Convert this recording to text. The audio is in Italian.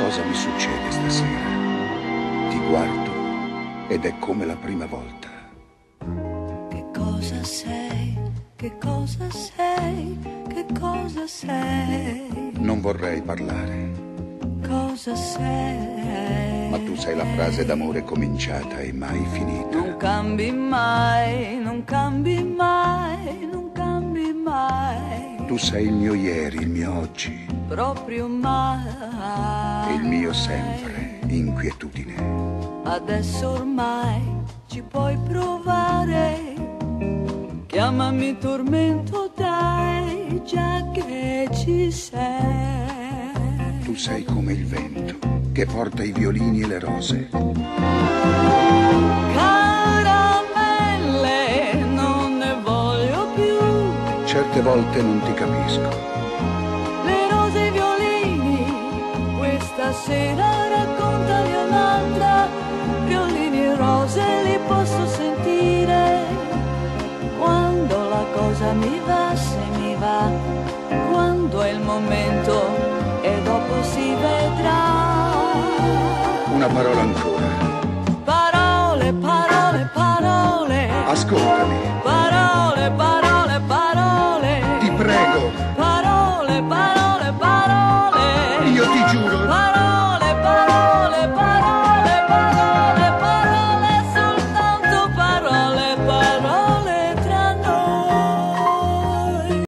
Cosa mi succede stasera? Ti guardo ed è come la prima volta. Che cosa sei? Che cosa sei? Che cosa sei? Non vorrei parlare, Cosa sei? ma tu sei la frase d'amore cominciata e mai finita. Non cambi mai, non cambi mai, non cambi mai. Tu sei il mio ieri, il mio oggi, Proprio mai. e il mio sempre, inquietudine. Adesso ormai ci puoi provare. Chiamami tormento, dai, già che ci sei. Tu sei come il vento che porta i violini e le rose. Caramelle, non ne voglio più. Certe volte non ti capisco. Le rose e i violini, questa sera raccontali un'altra. Violini e rose li posso sentire. Quando la cosa mi va, se mi va, quando è il momento e dopo si vedrà. Una parola ancora. Parole, parole, parole. Ascoltami.